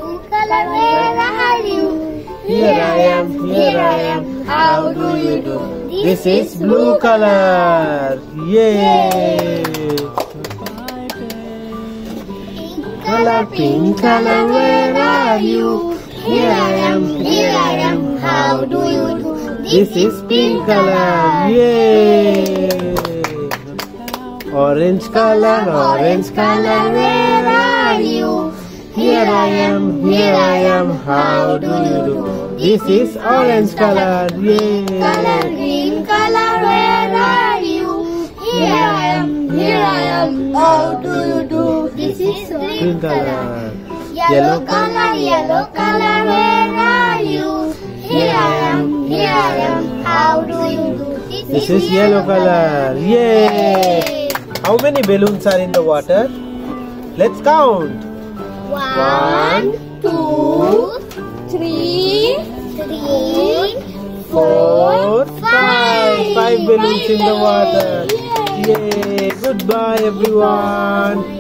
color, where are you? Here I am, how do you do? This is blue color. Yay! Pink color, where are you? Here I am, how do you do? This is pink color. Yay! Orange color, where are you? Here I am, how do you do? This is orange color. Yay! Green color, where are you? Here I am, how do you do? This is green color. Yellow color, where are you? Here I am, how do you do? This is yellow color. Yay! How many balloons are in the water? Let's count. 1, 2, 3, 4, 5. 5 balloons in the water. Yay! Goodbye everyone.